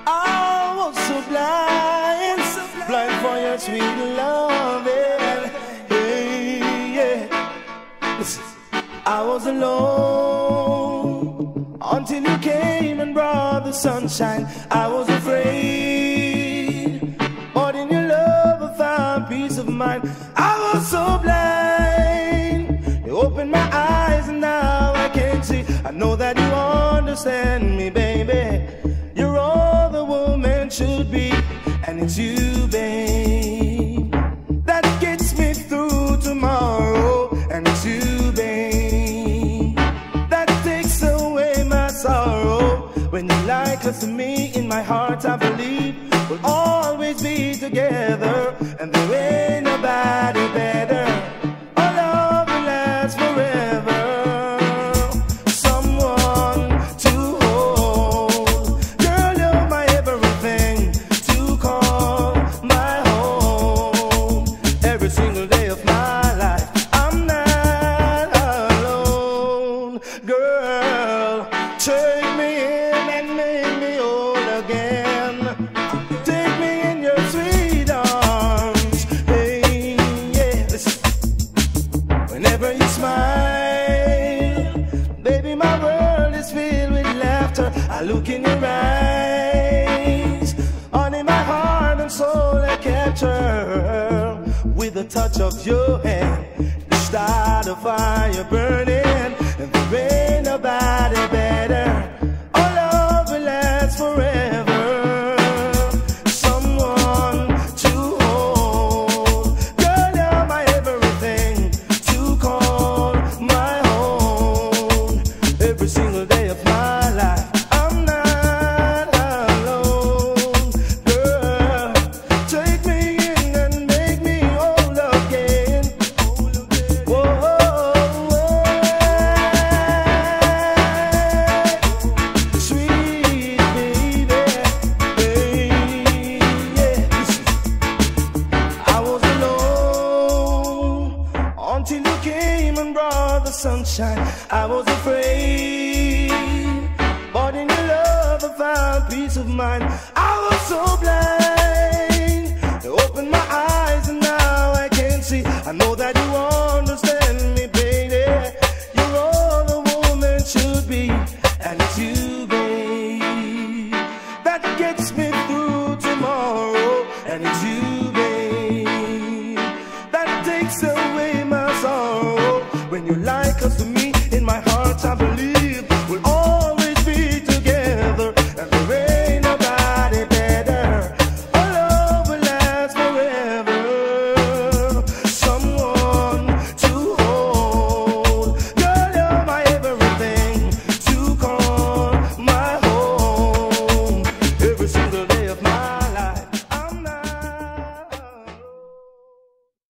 I was so blind, blind for your sweet loving. Hey, yeah. Listen, I was alone until you came and brought the sunshine. I was afraid, but in your love I found peace of mind. I was so blind, you opened my eyes and now I can see. I know that you understand me, baby. You're all the woman should be, and it's you, babe, that gets me through tomorrow. And it's you, babe, that takes away my sorrow. When you lie close to me, in my heart I believe we'll always be together, and there ain't nobody better. Our love will last forever. Someone to hold, girl, you're my everything, to call my home. Every single day of my life I'm not alone. Girl, take me in and make me whole again. Take me in your sweet arms. Hey, yeah, listen. Whenever you smile, baby, my world is filled with laughter. I look in your eyes, honey, my heart and soul I capture. With the touch of your hand, you start a fire burning, and there ain't nobody better. Our love will last forever. Someone to hold, girl, you're my everything, to call my home. Every single day of my life I'm not alone. Girl, take me in and make me whole again. Whoa, sweet baby, hey, yeah. Listen, I was alone until you came and brought the sunshine. I was afraid, but in your love I found peace of mind. I was so blind, you opened my eyes and now I can see. I know that you understand me, baby. You're all the woman should be, and it's you, babe, that gets me